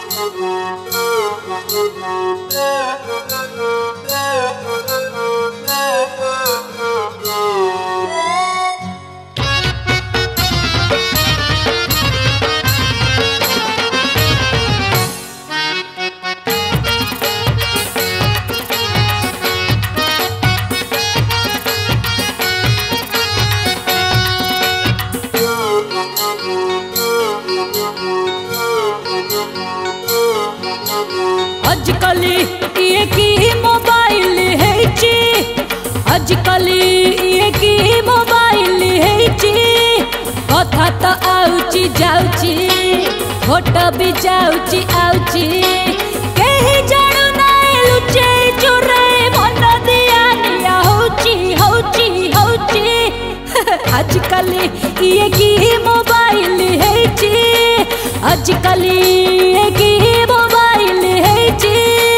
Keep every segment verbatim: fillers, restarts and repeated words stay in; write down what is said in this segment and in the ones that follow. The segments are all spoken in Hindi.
आजकल ये की मोबाइल है ची, आजकल ये की मोबाइल है ची, कथा तो आउची जाउची, फोटो भी जाउची आउची, केही जानु नाई लुचे चोरे मन दिया निया होची होची होची। आजकल ये की मोबाइल है ची, आजकल ये की मोबाइल है ची।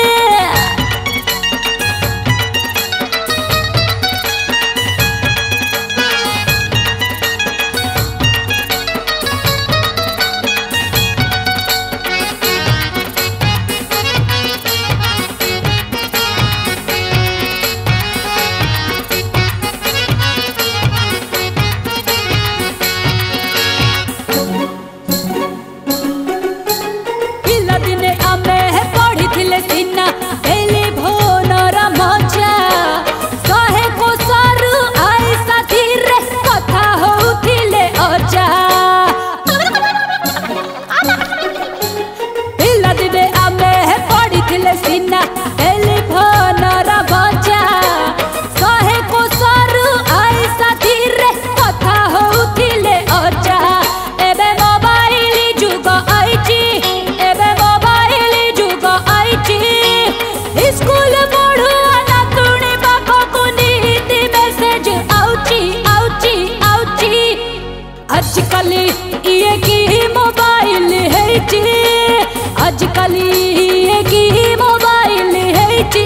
आजकल ये की मोबाइल है ची, आजकल ये की मोबाइल है ची।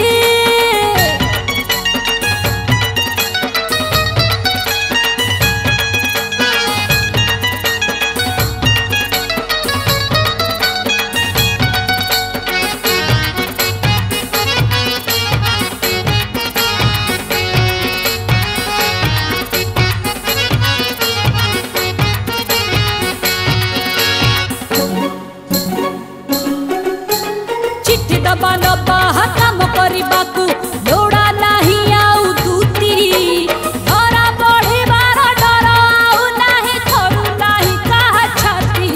दबा दबा काम करबाकू लोड़ा नहीं आउ दूती, डरा बढ़िबार डर आउ नहीं थरू नहीं कहा छाती।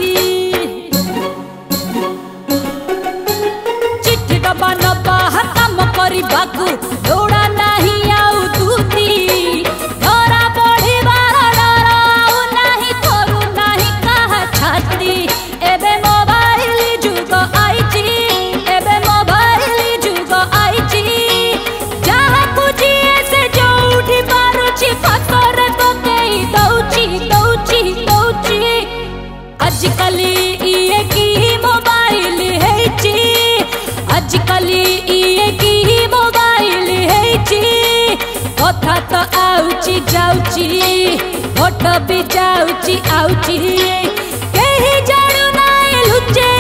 चिट्ठी दबा दबा काम करबाकू लोड़ा नहीं आउ दूती, डरा बढ़िबार डर आउ नहीं थरू नहीं कहा छाती। एबे मोबाइल जुग आइची, आजकल ये की मोबाइल है ची, आजकल ये की मोबाइल है ची, कथा तो आउची जाउची, फोटो भी जाउची आउची, केही जानु नाई लुचे